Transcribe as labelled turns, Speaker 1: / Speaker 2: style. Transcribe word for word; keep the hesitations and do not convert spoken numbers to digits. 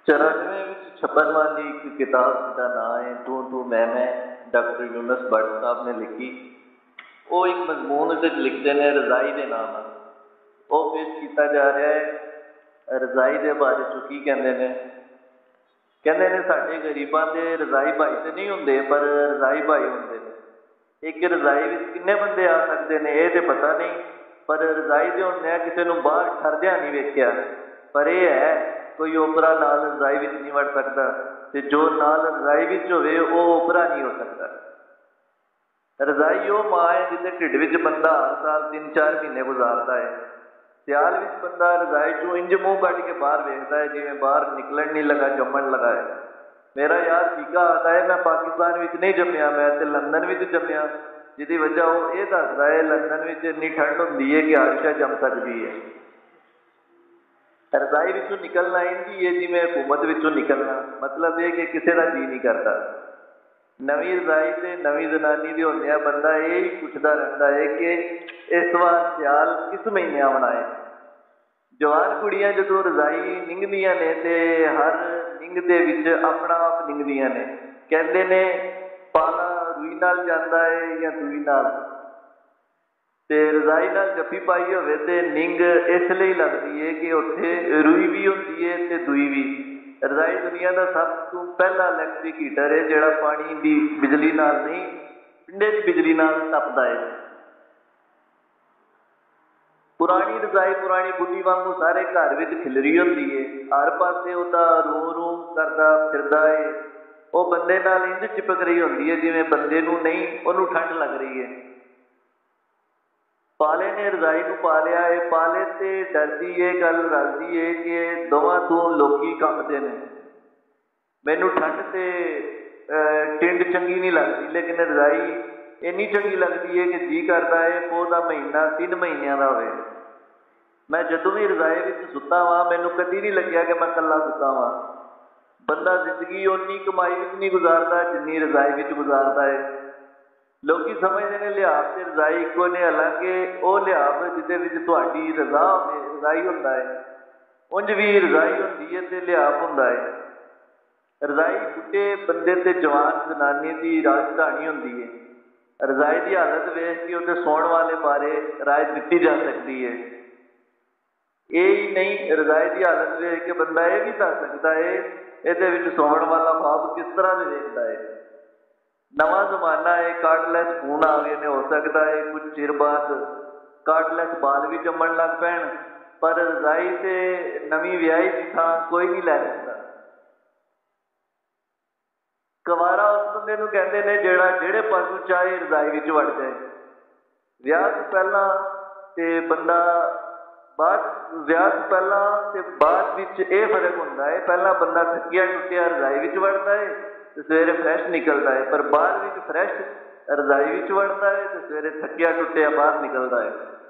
Speaker 1: चौरानवे में छप्पन वाली एक किताब का नाम है तू तू मैं मैं, डॉक्टर यूनुस भट्ट साहब ने लिखी। वो एक मजमून विच लिखते हैं रजाई के नाम नाल, वो पेश किया जा रहा है। रजाई के बारे चो की कहते हैं, कहते हैं साढ़े गरीबों के रजाई भाई तो नहीं होंगे पर रजाई भाई होंगे। एक रजाई में किन्ने बंदे आ सकते हैं ये तो पता नहीं, पर रजाई के होंगे किसी को बाहर ठरदिया नहीं वेख्या। पर यह है कोई ओपरा नाल रजाई में नहीं वड़ सकता, तो जो नाल रजाई में होवे वो ओपरा नहीं हो सकता। रजाई वो माँ है जिसे ढिड विच बंदा हर साल तीन चार महीने गुजारता है। सियाल विच बंदा रजाई चो इंज मूँह कट के बाहर वेखता है जिवें बाहर निकलन नहीं लगा जम्मन लगा है। मेरा यार फीका आता है मैं पाकिस्तान विच नहीं जम्मिया, मैं तो लंदन विच जम्मिया, जिसकी वजह वो ये दसदा है लंदन विच इन्नी ठंड होंदी है कि आरिशा जम सकती है। रजाई विचों निकलना इंजी है जिवें हुकूमत विचों निकलना, मतलब ये कि किसी का जी नहीं करता। नवी रजाई से नवी जनानी के होंदिया बंदा यही पुछदा रहता है कि इस बार सियाल किस महीने आना है। जवान कुड़ियाँ जो रजाई निंगदियाँ ने तो हर निंग दे विच अपना आप निंगदियाँ ने, कहते ने पाला रूई नाल जाता है या दूई नाल, ते रजाई नाल जफ्फी पाई होवे ते निंग इसलिए लगती है कि उत्थे रूई भी होती है ते दूई भी। रजाई दुनिया का सब तो पहला इलैक्ट्रिक हीटर है जिहड़ा पानी की बिजली नाल नहीं पिंडे की बिजली नाल तपदा है। पुरानी रजाई पुरानी बुढ़ी वांगू सारे घर विच खिलरी होंदी है, हर पासे उहदा रू रू करदा फिरदा है। वो बंदे नाल इंज चिपक रही होंदी है जिवें बंदे नूं नहीं उहनूं ठंड लग रही है। पाले ने रजाई को पा लिया है, पाले से डरती है गल रलती है कि दोवां तो लोकी कंबदे ने। मैनू ठंड से टिंड चंगी नहीं लगती, लेकिन रजाई इन्नी चंगी लगती है कि जी करता है पो का महीना तीन महीनों का होवे। मैं जदों भी रजाई विच सुता वां मैनू कदी नहीं लग्या कि मैं कल्ला सुता वां। बंदा जिंदगी उन्नी कमाई विच नहीं गुजारता जिन्नी रजाई विच गुजारता है। लोग समझते हैं लिहाज से रजाई एको ने, हालांकि वो लिहाज जिदे विच तुहाडी रजा होवे रजाई होंदा है, उंज भी रजाई होंदी है ते लिहाज होंदा है। रजाई बुढ़े बंदे ते जवान जनानी की राजधानी होंदी है। रजाई की हालत वेख के उहदे सौण वाले बारे राय दी जा सकती है। यही नहीं, रजाई की हालत वेख के बंदा यह भी दस सकता है इहदे विच सौण वाला ख्वाब किस तरह से वेखदा है। नवा जमाना है, कार्डलैस फोन आ गए ने, हो सकता है कुछ चिर बाद कार्डलैस बाल भी जमन लग पैन, पर रजाई से नवी व्याही की थां कोई नहीं लै सकता। कवारा उस बंदे नूं कहंदे ने जिहड़ा जिहड़े पासों चाहे रजाई विच वड़ जाए। विआह तो पहला ते बंदा बाद विआह तो पहला ते बाद विच यह फर्क होंदा है, पहला बंदा थकिया टुटिया रजाई विच वड़दा है तो सवेरे फ्रैश निकलता है, पर बाद विच फ्रैश रजाई विच वड़दा है तो सवेरे थकिया टुटिया बाहर निकलता है।